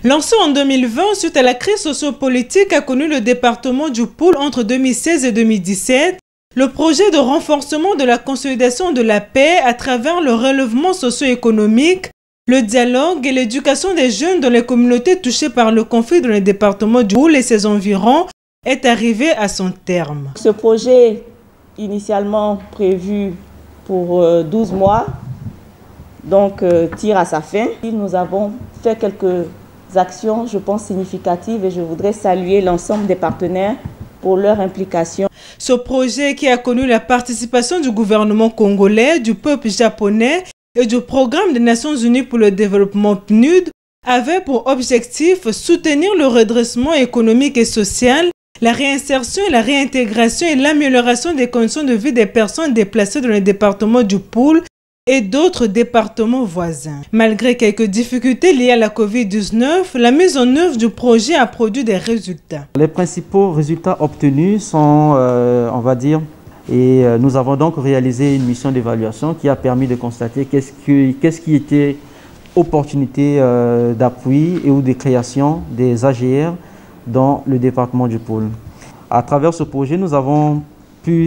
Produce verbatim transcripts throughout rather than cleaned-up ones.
Lancé en deux mille vingt suite à la crise sociopolitique qu'a connue le département du Poul entre deux mille seize et deux mille dix-sept, le projet de renforcement de la consolidation de la paix à travers le relèvement socio-économique, le dialogue et l'éducation des jeunes dans les communautés touchées par le conflit dans le département du Poul et ses environs est arrivé à son terme. Ce projet, initialement prévu pour douze mois, donc euh, tire à sa fin. Nous avons fait quelques actions, je pense, significatives et je voudrais saluer l'ensemble des partenaires pour leur implication. Ce projet qui a connu la participation du gouvernement congolais, du peuple japonais et du Programme des Nations Unies pour le développement P N U D avait pour objectif soutenir le redressement économique et social, la réinsertion et la réintégration et l'amélioration des conditions de vie des personnes déplacées dans le département du Poul et d'autres départements voisins. Malgré quelques difficultés liées à la COVID dix-neuf, la mise en œuvre du projet a produit des résultats. Les principaux résultats obtenus sont, euh, on va dire, et euh, nous avons donc réalisé une mission d'évaluation qui a permis de constater qu'est-ce qui, qu'est-ce qui était opportunité euh, d'appui et ou de création des A G R dans le département du Poul. À travers ce projet, nous avons pu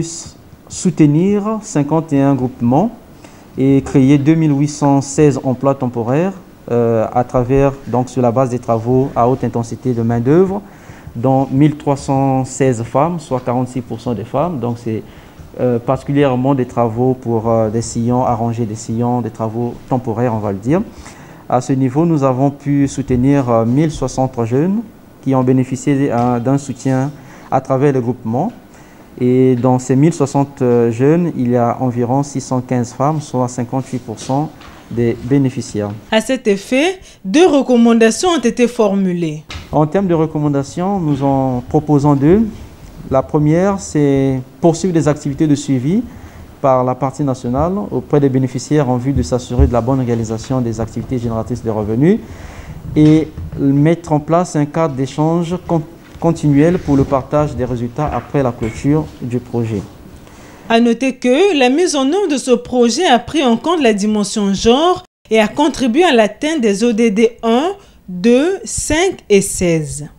soutenir cinquante et un groupements et créer deux mille huit cent seize emplois temporaires euh, à travers, donc sur la base des travaux à haute intensité de main-d'œuvre, dont mille trois cent seize femmes, soit quarante-six pour cent des femmes. Donc c'est euh, particulièrement des travaux pour euh, des sillons, arranger des sillons, des travaux temporaires, on va le dire. À ce niveau, nous avons pu soutenir euh, mille soixante jeunes qui ont bénéficié euh, d'un soutien à travers le groupement. Et dans ces mille soixante jeunes, il y a environ six cent quinze femmes, soit cinquante-huit pour cent des bénéficiaires. À cet effet, deux recommandations ont été formulées. En termes de recommandations, nous en proposons deux. La première, c'est poursuivre des activités de suivi par la partie nationale auprès des bénéficiaires en vue de s'assurer de la bonne réalisation des activités génératrices de revenus et mettre en place un cadre d'échange continuel pour le partage des résultats après la clôture du projet. À noter que la mise en œuvre de ce projet a pris en compte la dimension genre et a contribué à l'atteinte des O D D un, deux, cinq et seize.